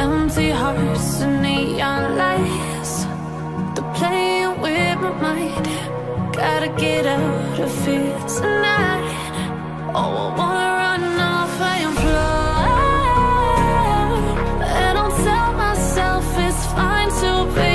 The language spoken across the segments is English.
empty hearts and neon lights. They're playing with my mind. Gotta get out of here tonight. Oh, I wanna run off and fly. And I'll tell myself it's fine to be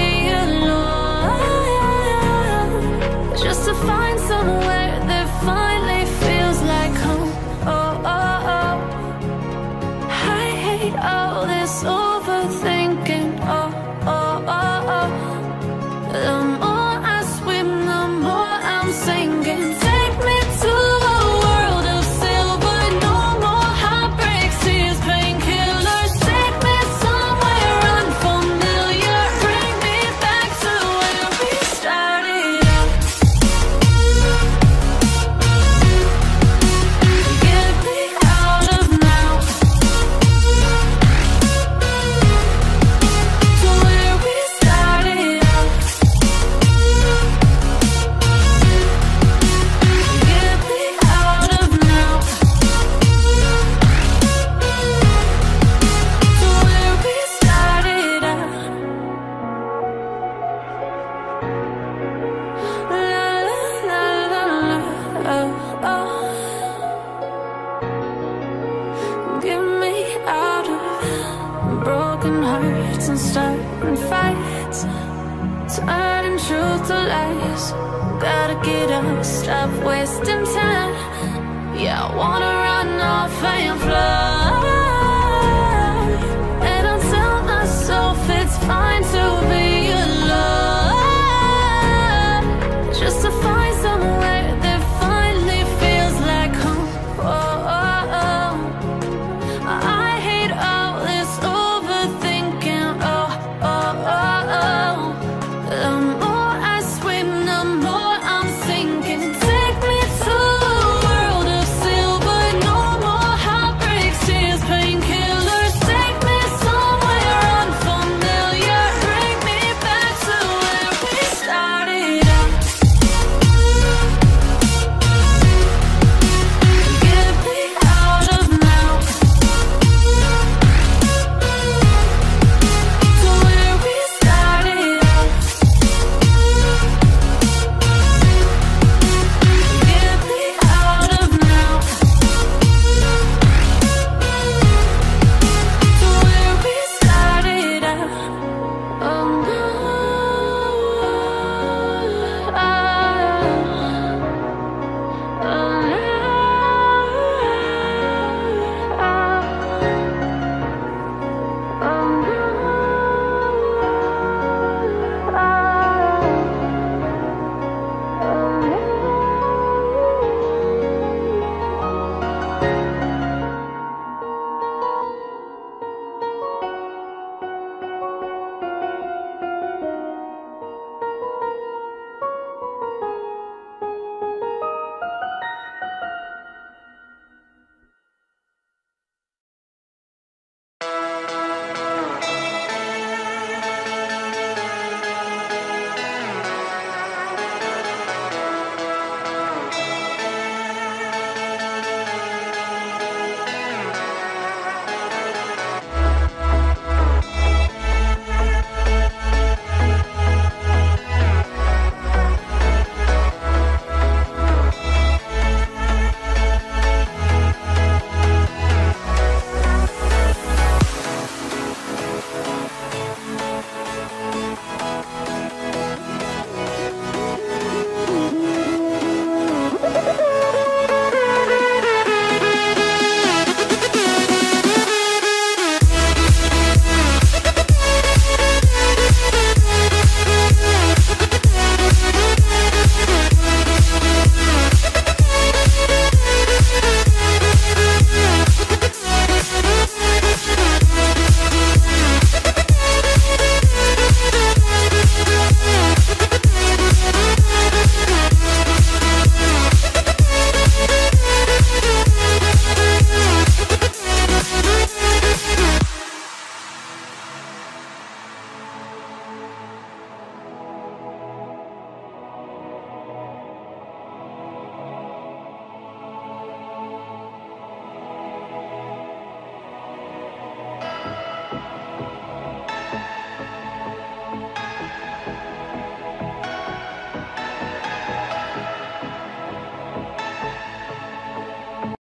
alone, just to find somewhere that finally feels like home. Oh, oh, oh. I hate all this overthinking. Oh, oh, oh, oh. The more I swim, the more I'm sinking. Take me to a world of silver. No more heartbreaks, tears, painkillers. Take me somewhere unfamiliar. Bring me back to where we started out. Get me out of now, to where we started out. Get me out of now, to where we started out. La la la la la, oh, oh. Get me out of broken hearts and starting fights, turning truth to lies. Gotta get up, stop wasting time. Yeah, I wanna run off and fly.